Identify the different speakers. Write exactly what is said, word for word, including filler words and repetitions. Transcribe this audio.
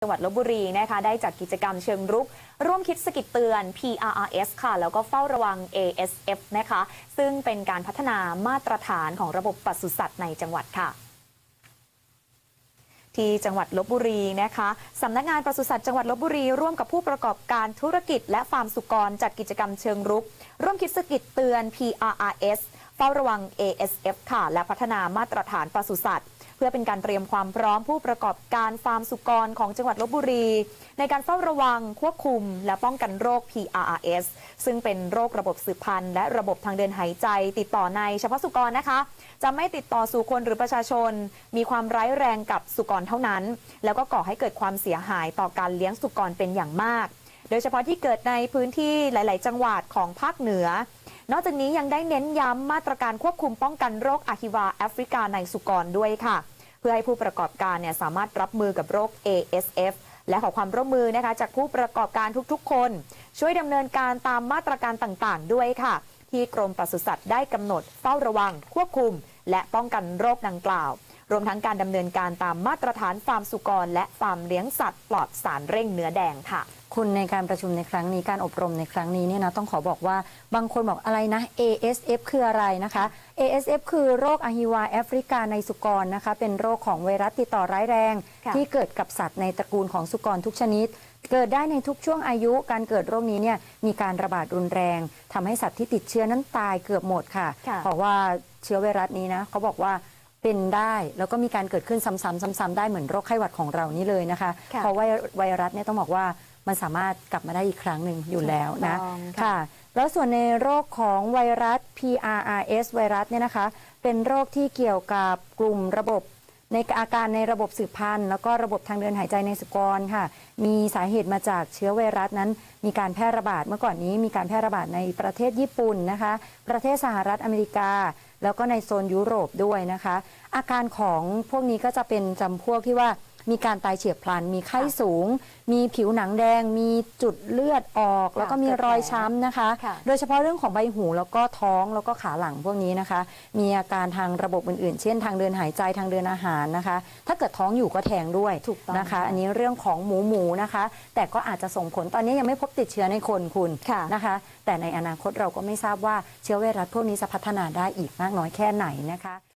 Speaker 1: จังหวัดลพบุรีนะคะได้จัดกิจกรรมเชิงรุกร่วมคิดสกิดเตือน พี อาร์ อาร์ เอส ค่ะแล้วก็เฝ้าระวัง เอ เอส เอฟ นะคะซึ่งเป็นการพัฒนามาตรฐานของระบบปศุสัตว์ในจังหวัดค่ะที่จังหวัดลพบุรีนะคะสำนักงานปศุสัตว์จังหวัดลพบุรีร่วมกับผู้ประกอบการธุรกิจและฟาร์มสุกรจัดกิจกรรมเชิงรุกร่วมคิดสกิดเตือน พี อาร์ อาร์ เอส เฝ้าระวัง เอ เอส เอฟ ค่ะและพัฒนามาตรฐานปศุสัตว์เพื่อเป็นการเตรียมความพร้อมผู้ประกอบการฟาร์มสุกรของจังหวัดลพบุรีในการเฝ้าระวังควบคุมและป้องกันโรค พี อาร์ อาร์ เอส ซึ่งเป็นโรคระบบสืบพันธุ์และระบบทางเดินหายใจติดต่อในเฉพาะสุกรนะคะจะไม่ติดต่อสู่คนหรือประชาชนมีความร้ายแรงกับสุกรเท่านั้นแล้วก็ก่อให้เกิดความเสียหายต่อการเลี้ยงสุกรเป็นอย่างมากโดยเฉพาะที่เกิดในพื้นที่หลาย ๆ จังหวัดของภาคเหนือนอกจากนี้ยังได้เน้นย้ำมาตรการควบคุมป้องกันโรคอะฮิวาแอฟริกาในสุกรด้วยค่ะเพื่อให้ผู้ประกอบการเนี่ยสามารถรับมือกับโรค เอ เอส เอฟ และขอความร่วมมือนะคะจากผู้ประกอบการทุกๆคนช่วยดำเนินการตามมาตรการต่างๆด้วยค่ะที่กรมปศุสัตว์ได้กำหนดเฝ้าระวังควบคุมและป้องกันโรคดังกล่าวรวมทั้งการดำเนินการตามมาตรฐานฟาร์มสุกรและฟาร์มเลี้ยงสัตว์ปลอดสารเร่งเนื้อแดงค่ะ
Speaker 2: คุณในการประชุมในครั้งนี้การอบรมในครั้งนี้เนี่ยนะต้องขอบอกว่าบางคนบอกอะไรนะ เอ เอส เอฟ คืออะไรนะคะ เอ เอส เอฟ คือโรคอะฮิวาแอฟริกาในสุกรนะคะเป็นโรคของไวรัสติดต่อร้ายแรงที่เกิดกับสัตว์ในตระกูลของสุกรทุกชนิดเกิดได้ในทุกช่วงอายุการเกิดโรคนี้เนี่ยมีการระบาดรุนแรงทำให้สัตว์ที่ติดเชื้อนั้นตายเกือบหมดค่ะเพราะว่าเชื้อไวรัสนี้นะเขาบอกว่าเป็นได้แล้วก็มีการเกิดขึ้นซ้ำๆซ้ำๆได้เหมือนโรคไข้หวัดของเรานี่เลยนะคะเพราะว่าไวรัสเนี่ยต้องบอกว่ามันสามารถกลับมาได้อีกครั้งหนึ่งอยู่แล้วนะค่ะแล้วส่วนในโรคของไวรัส พี อาร์ อาร์ เอส ไวรัสเนี่ยนะคะเป็นโรคที่เกี่ยวกับกลุ่มระบบในอาการในระบบสืบพันธุ์แล้วก็ระบบทางเดินหายใจในสุกรค่ะมีสาเหตุมาจากเชื้อไวรัสนั้นมีการแพร่ระบาดเมื่อก่อนนี้มีการแพร่ระบาดในประเทศญี่ปุ่นนะคะประเทศสหรัฐอเมริกาแล้วก็ในโซนยุโรปด้วยนะคะอาการของพวกนี้ก็จะเป็นจำพวกที่ว่ามีการตายเฉียบพลันมีไข้สูงมีผิวหนังแดงมีจุดเลือดออกแล้วก็มีรอยช้ำนะคะโดยเฉพาะเรื่องของใบหูแล้วก็ท้องแล้วก็ขาหลังพวกนี้นะคะมีอาการทางระบบอื่นๆเช่นทางเดินหายใจทางเดินอาหารนะคะถ้าเกิดท้องอยู่ก็แท้งด้วยนะคะอันนี้เรื่องของหมูหมูนะคะแต่ก็อาจจะส่งผลตอนนี้ยังไม่พบติดเชื้อในคนคุณนะคะแต่ในอนาคตเราก็ไม่ทราบว่าเชื้อไวรัสพวกนี้จะพัฒนาได้อีกมากน้อยแค่ไหนนะคะ